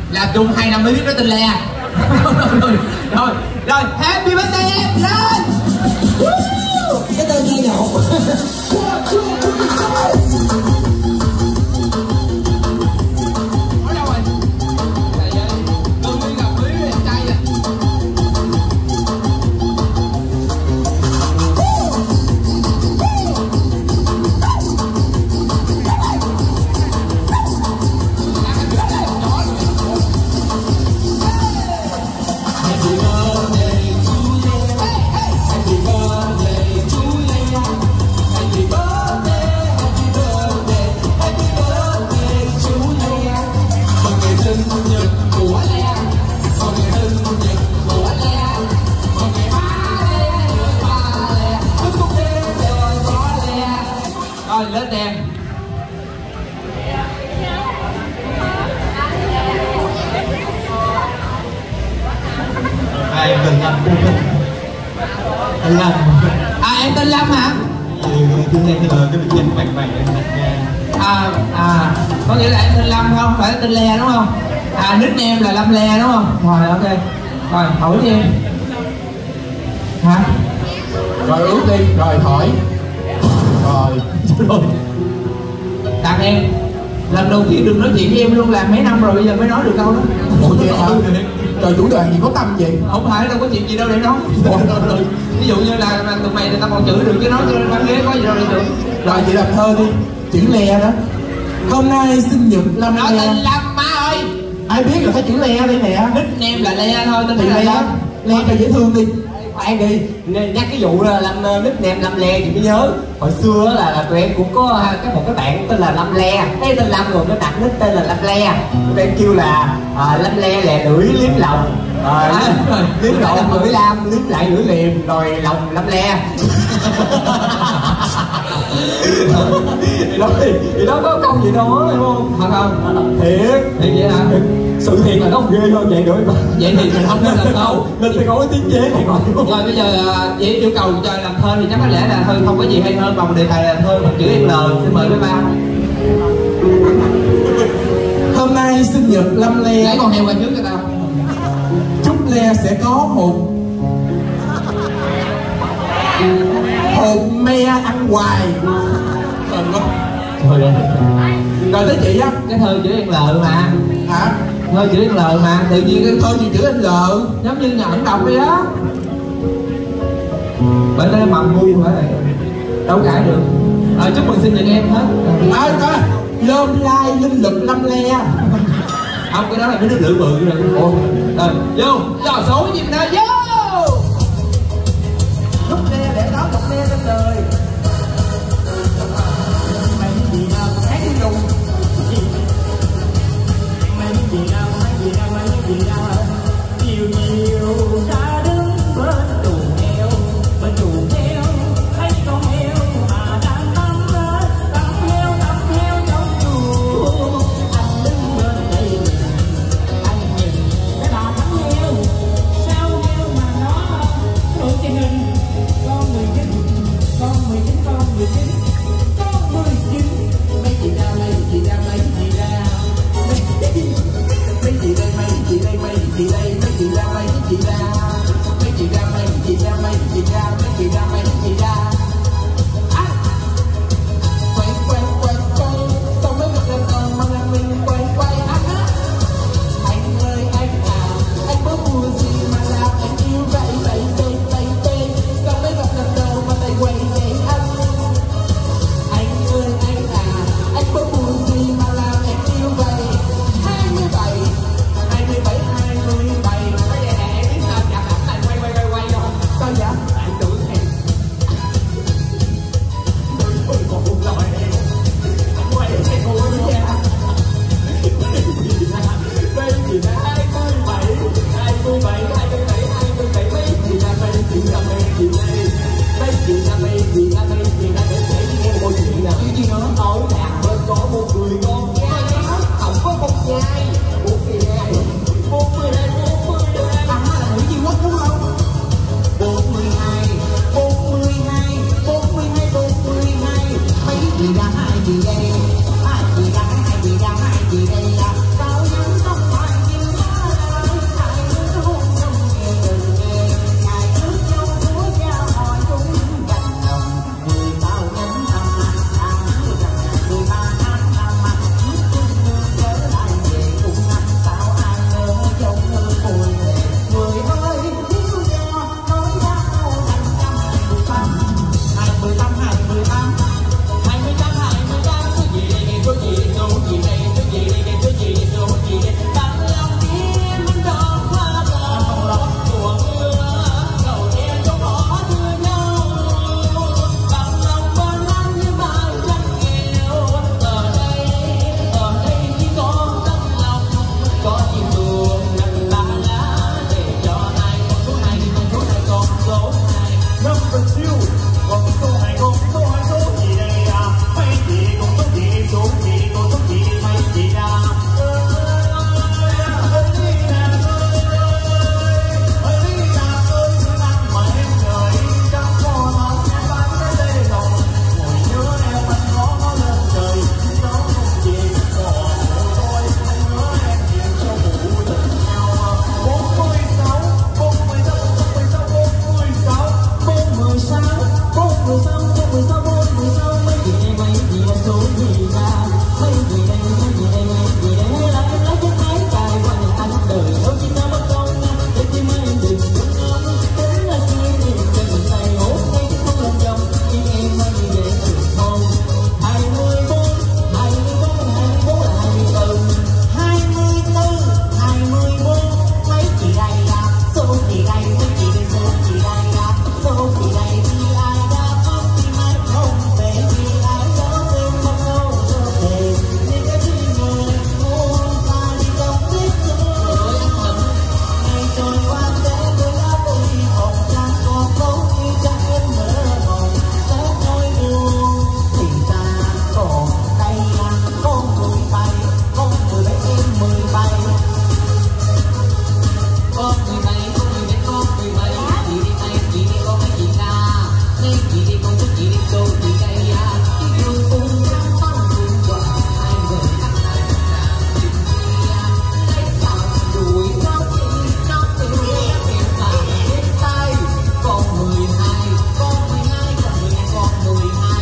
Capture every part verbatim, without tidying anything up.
Là chung hai năm mới biết nó tên Le. Rồi, rồi, rồi, happy birthday em, lên. Cái tên nghe nhộn. Ở đâu rồi? Trời ơi, Cưng đi gặp Quý em trai à. Rồi lên đèn. À, em tên Lâm. Tên Lâm. À em tên Lâm hả? Chúng em là cái biệt danh bạn bạn để đặt ra. À à có nghĩa là em tên Lâm không? Phải tên Le đúng không? À nickname là Lâm Le đúng không? Rồi ok. Rồi hỏi đi em. Hả? Rồi ướt đi, rồi hỏi. Rồi Tặng em. Lần đầu tiên đừng nói chuyện với em luôn, làm mấy năm rồi bây giờ mới nói được câu đó. Ủa vậy hả? Rồi chủ đoàn gì có tâm gì? Không phải đâu có chuyện gì đâu để nói. Ví dụ như là tụi mày người ta còn chửi được chứ nói cho bán ghế có gì đâu để chửi. Rồi chị làm thơ đi. Chữ Le đó. Hôm nay sinh nhật Lâm Nói Le. tên Lâm má ơi. Ai biết là thấy chữ Le đây nè. Nickname là Le thôi, tên Thì là Le. Lâm. Le cho dễ thương đi. Khoan đi, nhắc cái vụ Lâm nickname Lâm Le thì mới nhớ hồi xưa là, là tụi em cũng có cái một cái bạn tên là Lâm Le, cái tên Lâm rồi nó đặt nick tên là Lâm Le, tụi em kêu là à, Lâm Le lè lưỡi liếm lòng, à, liếm, liếm lòng lưỡi lam, liếm lại lưỡi liềm rồi lòng Lâm Le. Thì đó thì đó có câu gì đó đúng không? Thật không? Thiệt. Thì vậy hả? Sự thiệt là nó ghê hơn vậy nữa. Vậy thì mình không nên làm thơ. Nên sẽ có tiếng chế này gọi. Rồi bây giờ vậy yêu cầu cho làm thơ thì chắc có lẽ là thôi không có gì hay hơn bằng đề tài là thơ bằng chữ L. Xin mời mấy ba. Hôm nay sinh nhật Lâm Le. Lấy con heo qua trước cho tao. Chúc Le sẽ có một hột me ăn hoài. Trời ơi. Rồi tới chị á. Cái thơ chữ L mà. Hả? Thơ chữ L mà. Tự nhiên cái Thôi gì chữ L. giống như nhà ảnh đọc đi đó. Bởi nó mầm ngu phải này. Đâu cãi được. Rồi chúc mừng sinh nhật em hết. À coi. Lơm lai linh lực Lâm Le. Không, cái đó là mấy đứa lưỡi bự rồi. Ồ. Rồi vô. Cho số gì nào vô. Lúc Le để đó đọc Le lên đời. Mày gì nào hát cái dùng. Mày gì nào mày gì nào mày gì nào nhiều nhiều ta đứng bên tù heo bên tù heo thấy con heo mà đang tắm tắm heo tắm heo trong tù anh đứng bên đây anh nhìn cái bà tắm heo sao heo nên chỉ đi con chút chỉ đi câu thì cây ya thì yêu cũng chẳng con cũng quả hai người năm nay nào chuyện gì à lấy sao đuổi nó chỉ nó tự nghe miệng mà đến tay con mười hai con mười hai con mười hai con mười hai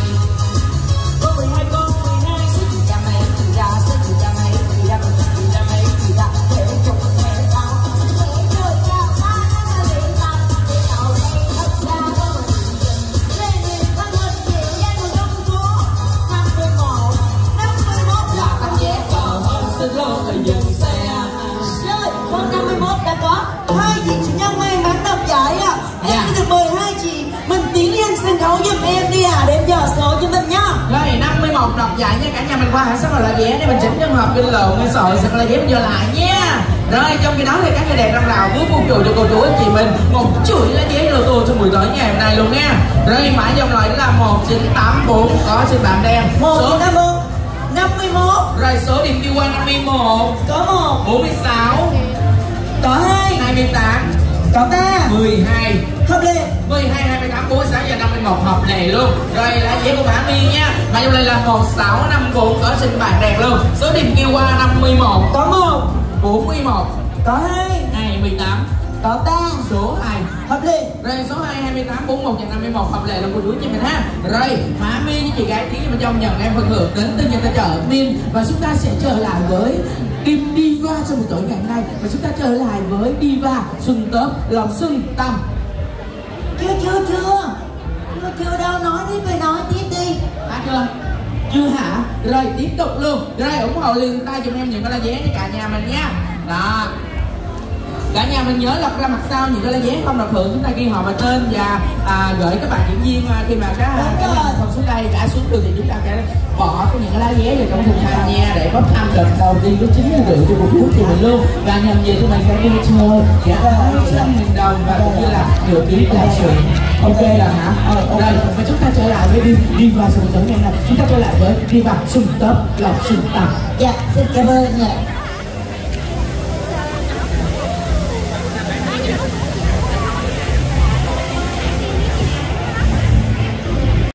con mười hai con mười hai sẽ chỉ ra mấy chỉ ra sẽ chỉ ra mấy chỉ ra mấy chỉ ra mấy chỉ ra để chụp mẹ tao để chơi ra ba nó là liền tao để tao đây thật ra có một lên liền thân hơn nhiều gian một trong số năm mươi một năm mươi mốt là tấm vé còn hơn xin lỗi phải dừng xe Rồi, con năm mươi mốt đã có hai vị chủ nhân may mắn đoạt giải ạ. Em Dạ. xin được mời hai chị Minh Tiến lên sân khấu giúp em đi à, để em dò số cho mình nha. Rồi năm mươi mốt đoạt giải nha cả nhà mình qua hãng sắp là vé để mình chỉnh trường hợp kinh lộn nghe sợi sẽ là vé mình vô lại nha. Rồi trong khi đó thì các người đẹp đang rào bước phục vụ cho cô chú anh chị mình một chuỗi lá vé lô tô trong buổi tối ngày hôm nay luôn nha. Rồi mã dòng loại đó là một chín tám bốn có trên bảng đen. Một Số chị Nam Hương, năm mươi mốt, rồi số điểm đi qua năm mươi mốt, có một, bốn mươi sáu, có hai, hai mươi tám, có ba, mười hai. hợp lệ. mười hai, hai mươi tám, bốn mươi sáu và năm mươi mốt hợp này luôn. Rồi là vé của Bả My nha. Mà trong đây là một sáu năm bốn có trên bảng đèn luôn. Số điểm kêu qua năm mươi mốt, Có một, bốn mươi mốt, có hai, hai mươi tám, có ba, số hai. hợp lệ. Rồi số hai, hai mươi tám, bốn mươi mốt và năm mươi mốt hợp lệ luôn cô chú chị mình ha. Rồi Bả My với chị gái Tiến bên trong nhận em phần thưởng đến từ nhà tài trợ Min và chúng ta sẽ trở lại với Kim Diva trong buổi tối ngày hôm nay và chúng ta trở lại với Diva Xuân Tớp lòng Xuân Tâm. Chưa, chưa, chưa. Chưa, chưa đâu, nói đi, phải nói tiếp đi. Hả chưa? Chưa hả? Rồi tiếp tục luôn. Rồi ủng hộ liền tay giùm em những cái lá vé cho cả nhà mình nha. Đó. Cả nhà mình nhớ lật ra mặt sau những cái lá vé không được hưởng chúng ta ghi họ và tên và à, gửi các bạn diễn viên à, khi mà các các bạn không xuống đây đã xuống được thì chúng ta sẽ bỏ cái những cái lá vé vào trong thùng hàng nha để có tham đợt đầu tiên lúc chín mươi rưỡi cho một chút thì mình luôn và nhầm về của mình sẽ đi chơi giá hai trăm nghìn đồng và cũng như là nửa ký là chuyện. Ok là hả? Rồi và chúng ta trở lại với đi đi vào sùng tấn ngày này chúng ta trở lại với đi vào sùng tớp lòng sùng tầm. Dạ, xin cảm ơn ạ.